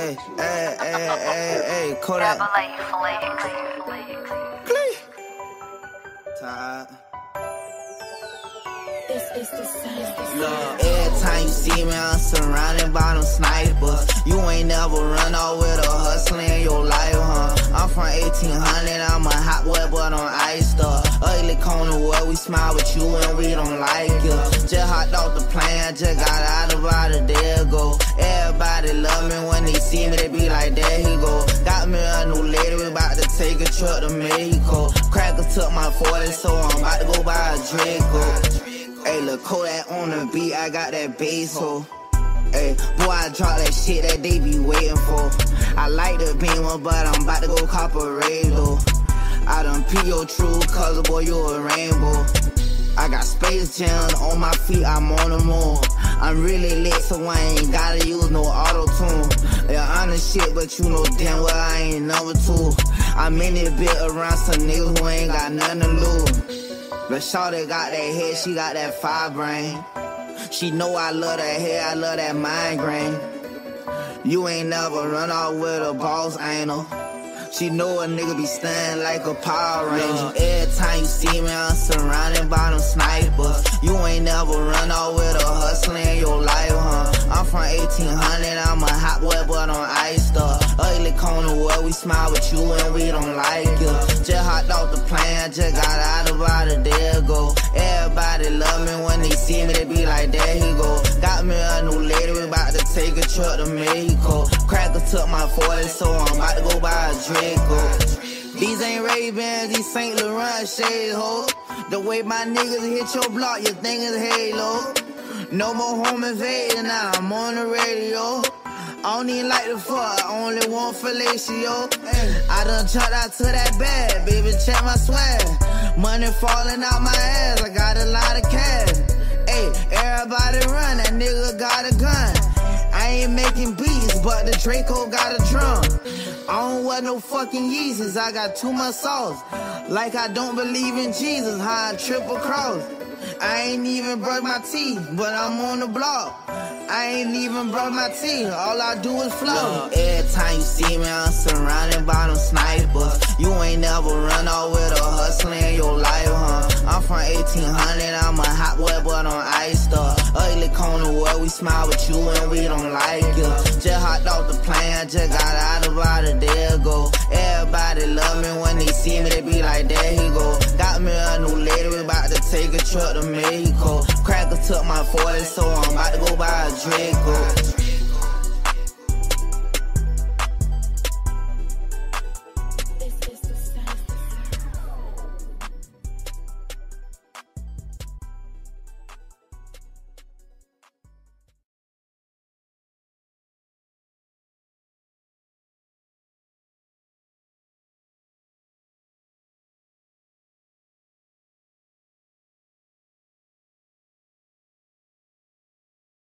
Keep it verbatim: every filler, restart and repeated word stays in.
Hey, hey, hey, hey, hey, Kodak. Glee. Tired. This is the sound. Look, every time you see me, I'm surrounded by them snipers. You ain't never run off with a hustler in your life, huh? I'm from eighteen hundred, I'm a hot boy, but on ice stuff. Ugly corner where we smile with you and we don't like it. Just hopped off the plane, just got out about a day ago. Everybody love me when they see me, they be like, there he go. Got me a new lady, we about to take a trip to Mexico. Crackers took my forty, so I'm about to go buy a Draco. Hey, look, Kodak on the beat, I got that bass, ho. Hey, boy, I drop that shit that they be waiting for. I like the Beamer, but I'm about to go cop a radio. I done P your true color, boy, you a rainbow. I got Space Jam on my feet, I'm on the moon. I'm really lit, so I ain't gotta use no auto-tune. Yeah, honest shit, but you know damn well I ain't number two. I'm in it bit around some niggas who ain't got nothing to lose. But shawty got that head, she got that fire brain. She know I love that hair, I love that migraine. You ain't never run off with a boss anal. She know a nigga be standing like a Power Ranger. Every time you see me, I'm surrounded by them snipers. You ain't never run off with a hustler in your life, huh? I'm from eighteen hundred, I'm a hot boy, but on ice stuff. Ugly corner where we smile with you and we don't like it. Just hopped off the plane, just got out about a day ago. Everybody love me when they see me, they be like, there he go. Got me a new lady, we about to take a trip to Mexico. Crackers took my forty, so I'm about to go buy a Draco. These ain't Ray-Bans, these Saint Laurent shades, ho. The way my niggas hit your block, you think it's Halo. No more home invading, now I'm on the radio. I don't even like the fuck, I only want fellatio. I done jumped out to that bag, baby, check my swag. Money falling out my ass, I got a lot of cash. Hey, everybody run, that nigga got a gun. I ain't making beats, but the Draco got a drum. I don't wear no fucking Yeezys, I got too much sauce. Like I don't believe in Jesus, how I triple cross. I ain't even brush my teeth, but I'm on the block. I ain't even brush my teeth, all I do is flow. Every time you see me, I'm surrounded by them snipers. You ain't never run off with a hustler in your life, huh? I'm from eighteen hundred, I'm a hot boy, but on ice stuff. Ugly corner where we smile with you and we don't like it. Just hopped off the plane, just got out about a day ago. Everybody love me when they see me, they be like, there he go. Got me a new lady, we about to take a trip to Mexico. Crackers took my forty, so I'm about to go buy a Draco.